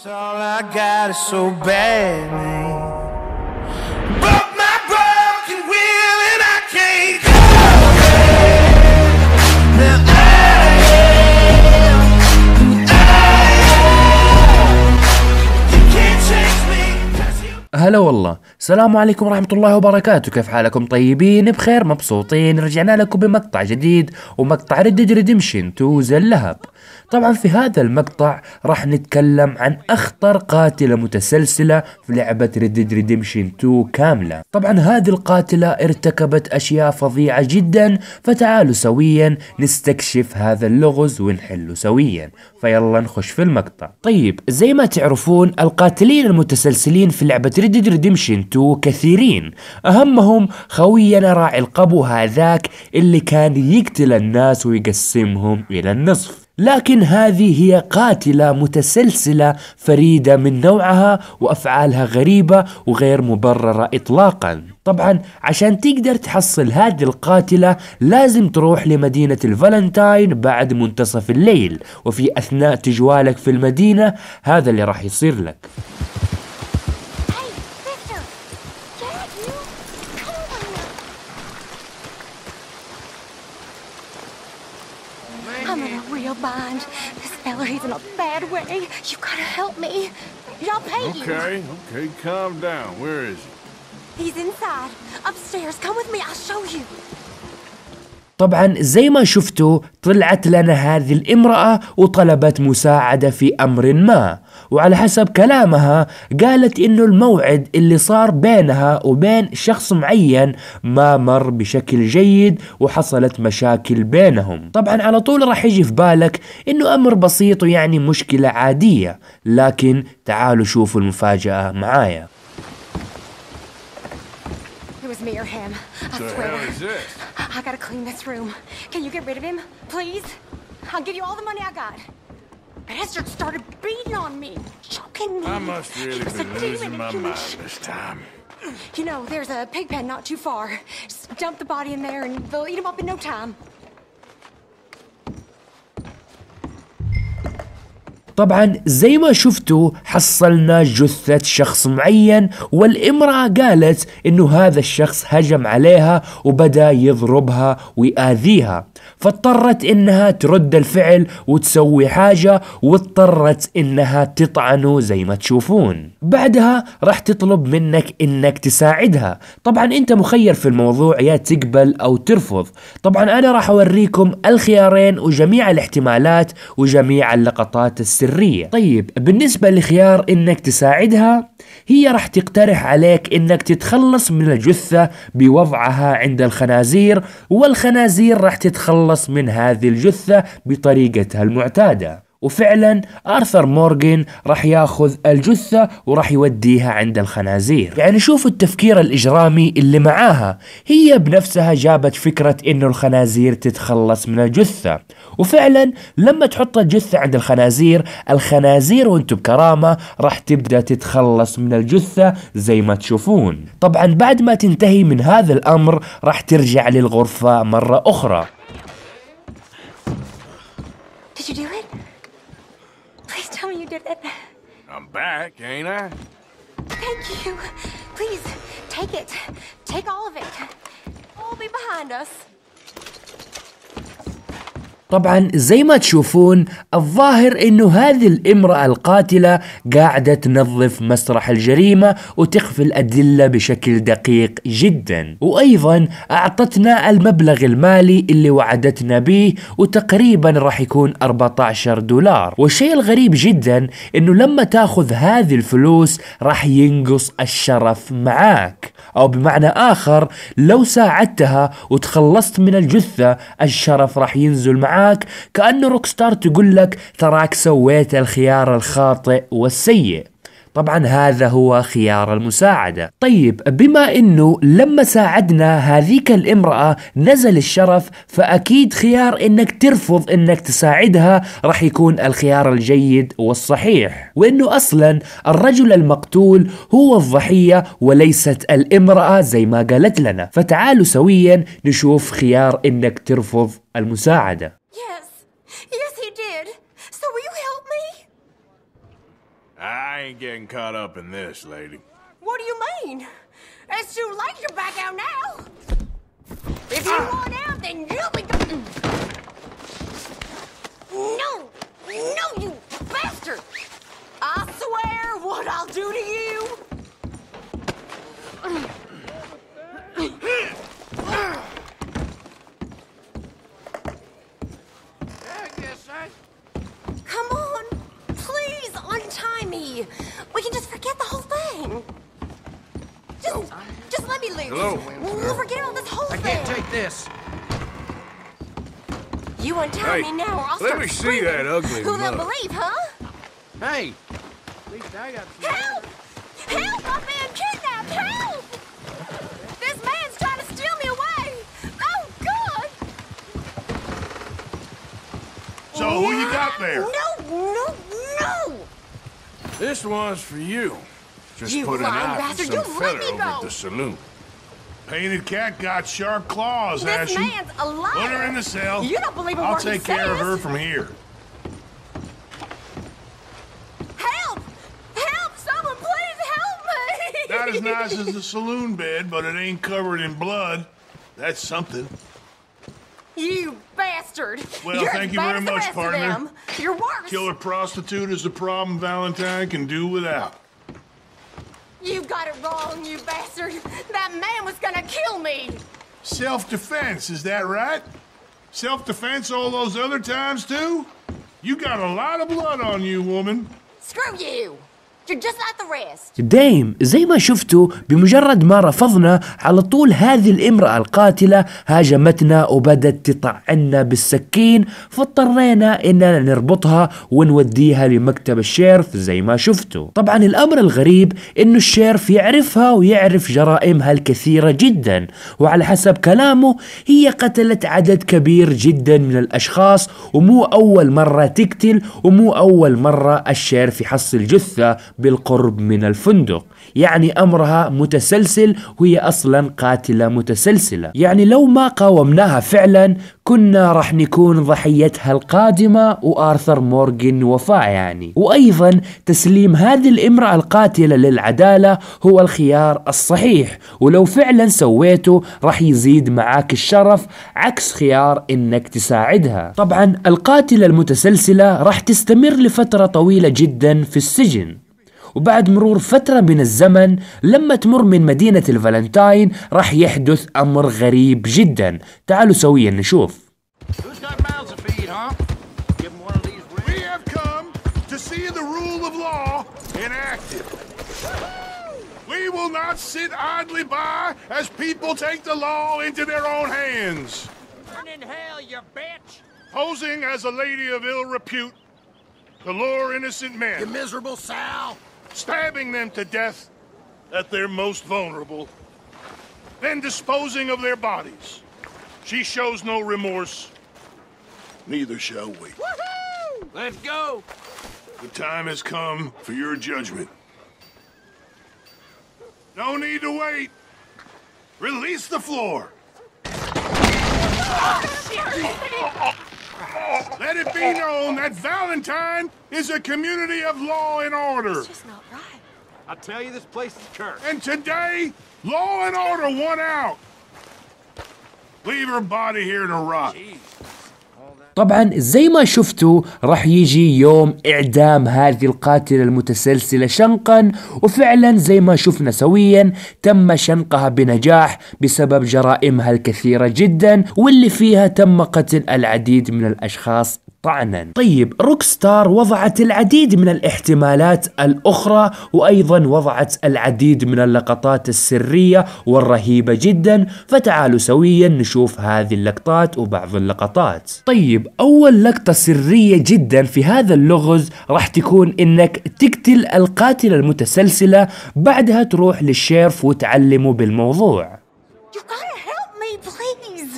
All I got is so bad, man. Broke my broken will and I can't go away. Now you can't change me 'cause you. هلا والله، السلام عليكم ورحمة الله وبركاته. كيف حالكم؟ طيبين بخير مبسوطين؟ رجعنا لكم بمقطع جديد ومقطع Red Dead Redemption 2 زي اللهب. طبعا في هذا المقطع راح نتكلم عن أخطر قاتلة متسلسلة في لعبة Red Dead Redemption 2 كاملة. طبعا هذه القاتلة ارتكبت أشياء فظيعة جدا، فتعالوا سويا نستكشف هذا اللغز ونحله سويا. فيلا نخش في المقطع. طيب زي ما تعرفون القاتلين المتسلسلين في لعبة Red Dead Redemption 2 كثيرين، أهمهم خوينا راعي القبو هذاك اللي كان يقتل الناس ويقسمهم إلى النصف. لكن هذه هي قاتلة متسلسلة فريدة من نوعها، وأفعالها غريبة وغير مبررة إطلاقا. طبعا عشان تقدر تحصل هذه القاتلة لازم تروح لمدينة الفالنتاين بعد منتصف الليل، وفي أثناء تجوالك في المدينة هذا اللي راح يصير لك. I'm in a real bind. This fella, he's in a bad way. You gotta help me. Y'all pay you. Okay, calm down. Where is he? He's inside. Upstairs. Come with me. I'll show you. طبعا زي ما شفتوا طلعت لنا هذه الامرأة وطلبت مساعدة في أمر ما، وعلى حسب كلامها قالت إنه الموعد اللي صار بينها وبين شخص معين ما مر بشكل جيد وحصلت مشاكل بينهم. طبعا على طول راح يجي في بالك إنه أمر بسيط ويعني مشكلة عادية، لكن تعالوا شوفوا المفاجأة معايا. It was me or him. I What the swear. hell is this? I gotta clean this room. Can you get rid of him, please? I'll give you all the money I got. Bastard started beating on me, choking me. I must really He was be a demon losing my in human mind this time. You know, there's a pig pen not too far. Just dump the body in there and they'll eat him up in no time. طبعا زي ما شفتوا حصلنا جثة شخص معين، والامرأة قالت انه هذا الشخص هجم عليها وبدأ يضربها ويآذيها، فاضطرت انها ترد الفعل وتسوي حاجة، واضطرت انها تطعنه زي ما تشوفون. بعدها راح تطلب منك انك تساعدها. طبعا انت مخير في الموضوع، يا تقبل او ترفض. طبعا انا راح اوريكم الخيارين وجميع الاحتمالات وجميع اللقطات السرية. طيب بالنسبة لخيار انك تساعدها، هي راح تقترح عليك انك تتخلص من الجثة بوضعها عند الخنازير، والخنازير راح تتخلص من هذه الجثة بطريقتها المعتادة. وفعلا آرثر مورغان راح ياخذ الجثة وراح يوديها عند الخنازير. يعني شوفوا التفكير الإجرامي اللي معاها، هي بنفسها جابت فكرة إنه الخنازير تتخلص من الجثة، وفعلا لما تحط الجثة عند الخنازير، الخنازير وانتم بكرامة راح تبدأ تتخلص من الجثة زي ما تشوفون. طبعا بعد ما تنتهي من هذا الأمر راح ترجع للغرفة مرة أخرى. Did you do it? Please tell me you did it. I'm back, ain't I? Thank you. Please, take it. Take all of it. All be behind us. طبعا زي ما تشوفون الظاهر انه هذه الامرأة القاتلة قاعدة تنظف مسرح الجريمة وتخفي الادلة بشكل دقيق جدا، وايضا اعطتنا المبلغ المالي اللي وعدتنا به، وتقريبا راح يكون $14. والشيء الغريب جدا انه لما تاخذ هذه الفلوس راح ينقص الشرف معاك، او بمعنى اخر لو ساعدتها وتخلصت من الجثة الشرف راح ينزل معاك، كأنه روكستار تقول لك تراك سويت الخيار الخاطئ والسيء. طبعا هذا هو خيار المساعدة. طيب بما انه لما ساعدنا هذيك الامرأة نزل الشرف، فاكيد خيار انك ترفض انك تساعدها راح يكون الخيار الجيد والصحيح، وانه اصلا الرجل المقتول هو الضحية وليست الامرأة زي ما قالت لنا. فتعالوا سويا نشوف خيار انك ترفض المساعدة. Yes, he did. So will you help me? I ain't getting caught up in this, lady. What do you mean? It's too late to back out now. If you want out, then you'll be... No! No, you bastard! I swear what I'll do to you... Come on, please untie me. We can just forget the whole thing. Just let me loose. Hello. We'll forget all this whole thing. I can't take this. You untie Hey, me now, or I'll let start me see screaming. that ugly Who they'll mug. believe, huh? Hey. At least I got some. Help! Help! I'm being kidnapped! Help! This man's trying to steal me away! Oh, God! So who you got there? No! This one's for you. Just You put an lying eye bastard, for some you let fella me over at go. the saloon. Painted cat got sharp claws, has This she? man's a liar! Put her in the cell. You don't believe a I'll word he take care of says. her from here. Help! Help! Someone please help me! Not as nice as the saloon bed, but it ain't covered in blood. That's something. You bastard! Well, You're thank as you bad very as the much, rest of partner. them. You're worse. Killer prostitute is a problem Valentine can do without. You got it wrong, you bastard. That man was gonna kill me. Self-defense, is that right? Self-defense all those other times, too? You got a lot of blood on you, woman. Screw you. You're just like the rest. دايم زي ما شفتوا بمجرد ما رفضنا على طول هذه الامرأة القاتلة هاجمتنا وبدت تطعنا بالسكين، فاضطرينا اننا نربطها ونوديها لمكتب الشيرف زي ما شفتوا. طبعا الامر الغريب انه الشيرف يعرفها ويعرف جرائمها الكثيرة جدا، وعلى حسب كلامه هي قتلت عدد كبير جدا من الاشخاص، ومو اول مرة تقتل ومو اول مرة الشيرف يحصل جثة بالقرب من الفندق. يعني أمرها متسلسل وهي أصلا قاتلة متسلسلة. يعني لو ما قاومناها فعلا كنا راح نكون ضحيتها القادمة وآرثر مورغان وفاء يعني. وأيضا تسليم هذه الامرأة القاتلة للعدالة هو الخيار الصحيح، ولو فعلا سويته راح يزيد معاك الشرف عكس خيار إنك تساعدها. طبعا القاتلة المتسلسلة راح تستمر لفترة طويلة جدا في السجن، وبعد مرور فترة من الزمن لما تمر من مدينة الفالنتاين راح يحدث أمر غريب جدا. تعالوا سويا نشوف. Who's got mouths to feed, huh? Give him one of these We have come to see the rule of law enacted. We will not sit idly by as people take the law into their own hands. Burn in hell, you bitch! Posing as a lady of ill repute to lure innocent You men, miserable sow! stabbing them to death at their most vulnerable, then disposing of their bodies. She shows no remorse. Neither shall we. Woohoo! Let's go! The time has come for your judgment. No need to wait. Release the floor. Let it be known that Valentine is a community of law and order. It's just not right. I tell you, this place is cursed. And today, law and order won out. Leave her body here to rot. طبعا زي ما شفتوا راح يجي يوم إعدام هذه القاتلة المتسلسلة شنقا، وفعلا زي ما شفنا سويا تم شنقها بنجاح بسبب جرائمها الكثيرة جدا، واللي فيها تم قتل العديد من الأشخاص طعنا. طيب روكستار وضعت العديد من الاحتمالات الأخرى، وأيضا وضعت العديد من اللقطات السرية والرهيبة جدا، فتعالوا سويا نشوف هذه اللقطات وبعض اللقطات. طيب أول لقطة سرية جدا في هذا اللغز راح تكون إنك تقتل القاتلة المتسلسلة، بعدها تروح للشيرف وتعلمه بالموضوع. You gotta help me, please.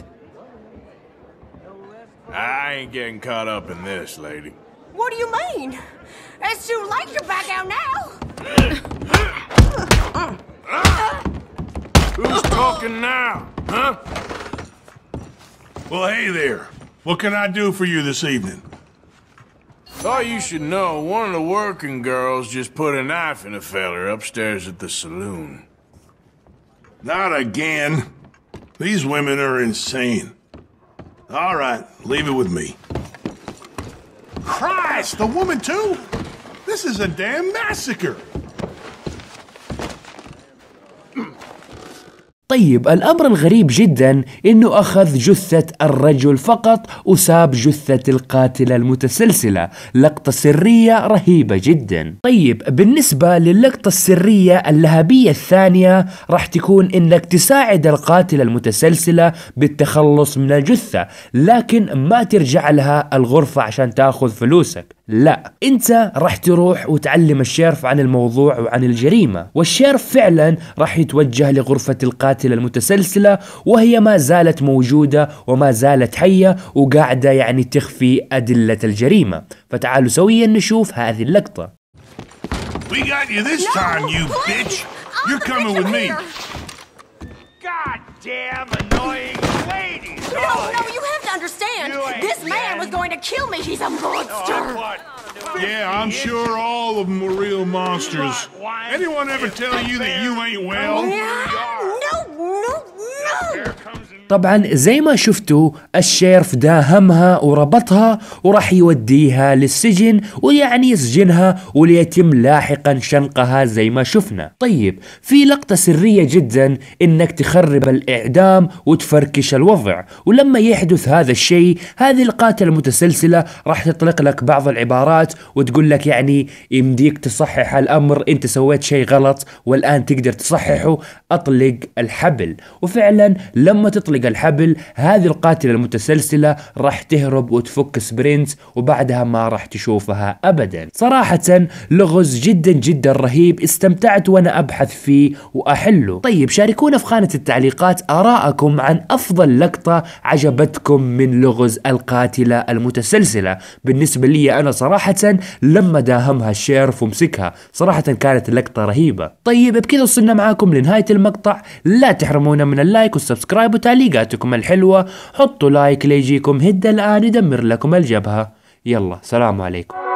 I ain't getting caught up in this, lady. What do you mean? It's too late to back out now. Who's talking now, huh? Well, hey there. What can I do for you this evening? Thought you should know, one of the working girls just put a knife in a feller upstairs at the saloon. Not again. These women are insane. All right, leave it with me. Christ, the woman too? This is a damn massacre. طيب الأمر الغريب جدا إنه أخذ جثة الرجل فقط وساب جثة القاتلة المتسلسلة. لقطة سرية رهيبة جدا. طيب بالنسبة للقطة السرية اللهبية الثانية راح تكون إنك تساعد القاتلة المتسلسلة بالتخلص من الجثة، لكن ما ترجع لها الغرفة عشان تاخذ فلوسك. لا، انت راح تروح وتعلم الشيرف عن الموضوع وعن الجريمة، والشيرف فعلا راح يتوجه لغرفة القاتلة المتسلسلة وهي ما زالت موجودة وما زالت حية وقاعدة يعني تخفي أدلة الجريمة. فتعالوا سويا نشوف هذه اللقطة. We got you this time, you bitch. You're coming with me. God damn annoying ladies! No, you have to understand. This man was going to kill me. He's a monster. Yeah, I'm sure all of them were real monsters. Anyone ever tell you that you ain't well? No. طبعا زي ما شفتوا الشيرف داهمها وربطها وراح يوديها للسجن ويعني يسجنها وليتم لاحقا شنقها زي ما شفنا. طيب في لقطة سرية جدا انك تخرب الاعدام وتفركش الوضع، ولما يحدث هذا الشيء هذه القاتلة المتسلسلة راح تطلق لك بعض العبارات وتقول لك يعني يمديك تصحح الامر، انت سويت شيء غلط والان تقدر تصححه، اطلق الحبل. وفعلا لما تطلق الحبل هذه القاتلة المتسلسلة راح تهرب وتفك سبرنت وبعدها ما راح تشوفها ابدا. صراحة لغز جدا جدا رهيب، استمتعت وانا ابحث فيه واحله. طيب شاركونا في خانة التعليقات آراءكم عن افضل لقطة عجبتكم من لغز القاتلة المتسلسلة. بالنسبة لي انا صراحة لما داهمها الشيرف ومسكها صراحة كانت لقطة رهيبة. طيب بكذا وصلنا معاكم لنهاية المقطع، لا تحرمونا من اللايك والسبسكرايب وتعليقاتكم الحلوة. حطوا لايك ليجيكم هد الآن يدمر لكم الجبهة. يلا سلام عليكم.